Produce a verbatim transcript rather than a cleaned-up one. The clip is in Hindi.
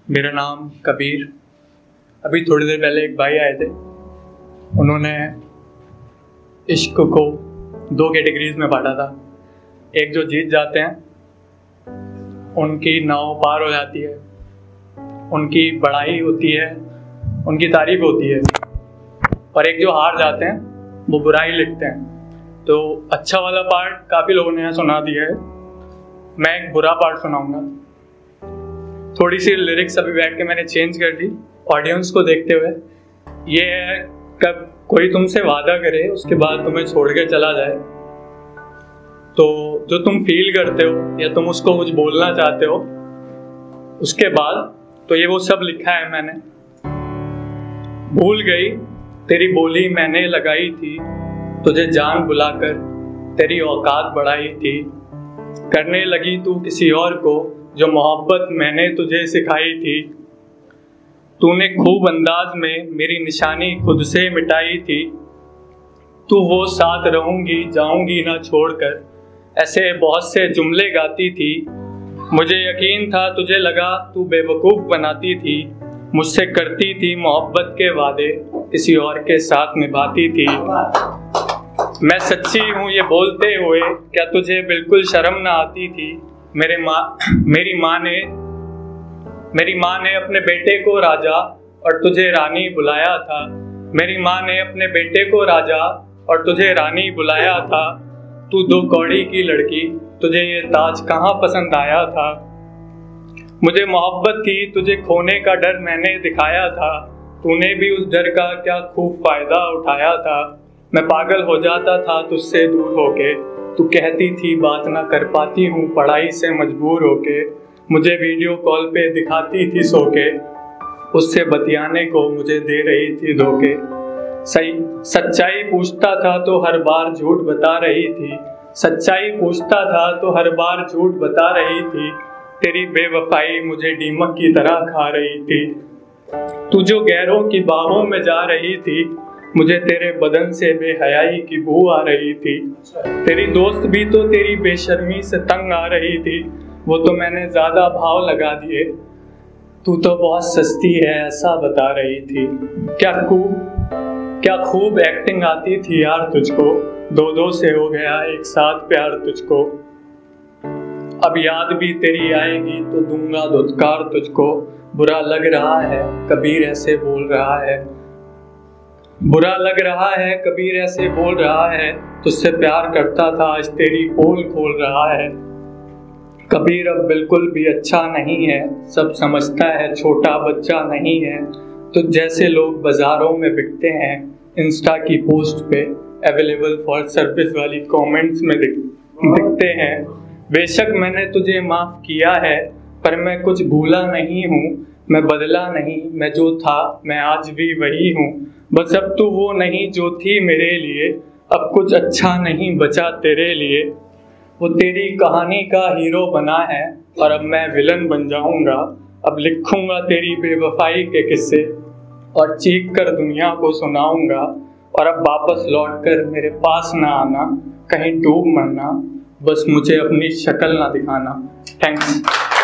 मेरा नाम कबीर। अभी थोड़ी देर पहले एक भाई आए थे, उन्होंने इश्क को दो कैटेगरीज में बांटा था। एक जो जीत जाते हैं उनकी नाव पार हो जाती है, उनकी बड़ाई होती है, उनकी तारीफ होती है, और एक जो हार जाते हैं वो बुराई लिखते हैं। तो अच्छा वाला पार्ट काफ़ी लोगों ने सुना दिया है, मैं एक बुरा पार्ट सुनाऊंगा। थोड़ी सी लिरिक्स अभी बैठ के मैंने चेंज कर दी ऑडियंस को देखते हुए। ये है, कब कोई तुमसे वादा करे उसके बाद तुम्हें छोड़ के चला जाए, तो जो तुम फील करते हो या तुम उसको कुछ बोलना चाहते हो उसके बाद, तो ये वो सब लिखा है मैंने। भूल गई तेरी बोली मैंने लगाई थी, तुझे जान बुलाकर तेरी औकात बढ़ाई थी। करने लगी तू किसी और को जो मोहब्बत मैंने तुझे सिखाई थी। तूने खूब अंदाज में मेरी निशानी खुद से मिटाई थी। तू वो साथ रहूंगी जाऊंगी ना छोड़कर, ऐसे बहुत से जुमले गाती थी। मुझे यकीन था तुझे लगा तू बेवकूफ़ बनाती थी। मुझसे करती थी मोहब्बत के वादे, किसी और के साथ निभाती थी। मैं सच्ची हूँ ये बोलते हुए, क्या तुझे बिल्कुल शर्म ना आती थी। मेरे माँ मेरी माँ ने मेरी माँ ने अपने बेटे को राजा और तुझे रानी बुलाया था। मेरी माँ ने अपने बेटे को राजा और तुझे रानी बुलाया था। तू दो कौड़ी की लड़की, तुझे ये ताज कहाँ पसंद आया था। मुझे मोहब्बत की तुझे खोने का डर मैंने दिखाया था। तूने भी उस डर का क्या खूब फायदा उठाया था। मैं पागल हो जाता था तुझसे दूर होके, तू कहती थी बात ना कर पाती हूँ पढ़ाई से मजबूर होके। मुझे वीडियो कॉल पे दिखाती थी सो के, उससे बतियाने को मुझे दे रही थी धोखे। सही सच्चाई पूछता था तो हर बार झूठ बता रही थी। सच्चाई पूछता था तो हर बार झूठ बता रही थी। तेरी बेवफाई मुझे दीमक की तरह खा रही थी। तू जो गैरों की बाहों में जा रही थी, मुझे तेरे बदन से बेहयाई की बू आ रही थी। तेरी दोस्त भी तो तेरी बेशर्मी से तंग आ रही थी, वो तो मैंने ज्यादा भाव लगा दिए। तू तो बहुत सस्ती है ऐसा बता रही थी। क्या खूब क्या खूब एक्टिंग आती थी यार तुझको, दो दो से हो गया एक साथ प्यार तुझको। अब याद भी तेरी आएगी तो दूंगा धुतकार तुझको। बुरा लग रहा है कबीर ऐसे बोल रहा है, बुरा लग रहा है कबीर ऐसे बोल रहा है। तुझसे प्यार करता था आज तेरी पोल खोल रहा है। कबीर अब बिल्कुल भी अच्छा नहीं है, सब समझता है छोटा बच्चा नहीं है। तो जैसे लोग बाजारों में बिकते हैं, इंस्टा की पोस्ट पे अवेलेबल फॉर सर्विस वाली कमेंट्स में दिख, दिखते हैं। बेशक मैंने तुझे माफ़ किया है, पर मैं कुछ भूला नहीं हूँ। मैं बदला नहीं, मैं जो था मैं आज भी वही हूँ। बस अब तू वो नहीं जो थी मेरे लिए, अब कुछ अच्छा नहीं बचा तेरे लिए। वो तेरी कहानी का हीरो बना है और अब मैं विलन बन जाऊंगा। अब लिखूंगा तेरी बेवफाई के किस्से और चीख कर दुनिया को सुनाऊंगा। और अब वापस लौट कर मेरे पास ना आना, कहीं डूब मरना, बस मुझे अपनी शक्ल ना दिखाना। थैंक्स।